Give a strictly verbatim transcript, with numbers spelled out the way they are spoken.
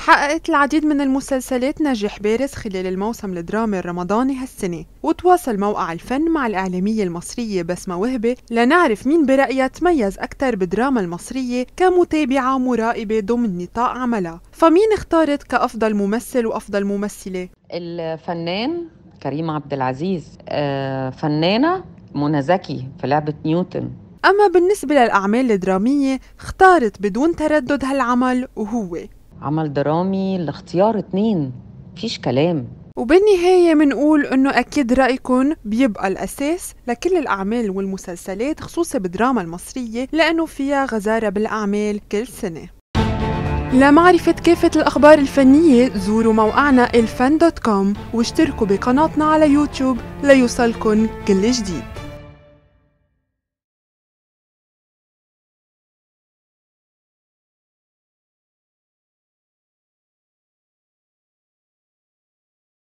حققت العديد من المسلسلات ناجح بارز خلال الموسم الدرامي الرمضاني هالسنة، وتواصل موقع الفن مع الإعلامية المصرية بسمة وهبة لنعرف مين برأيها تميز أكثر بالدراما المصرية كمتابعة مراقبة ضمن نطاق عملها. فمين اختارت كأفضل ممثل وأفضل ممثلة؟ الفنان كريم عبد العزيز، آه فنانة منى زكي في لعبة نيوتن. أما بالنسبة للأعمال الدرامية اختارت بدون تردد هالعمل، وهو عمل درامي الاختيار اتنين، مفيش كلام. وبالنهاية منقول إنه أكيد رأيكم بيبقى الأساس لكل الأعمال والمسلسلات خصوصي بالدراما المصرية، لأنه فيها غزارة بالأعمال كل سنة. لمعرفة كافة الأخبار الفنية زوروا موقعنا الفن دوت كوم واشتركوا بقناتنا على يوتيوب ليوصلكن كل جديد.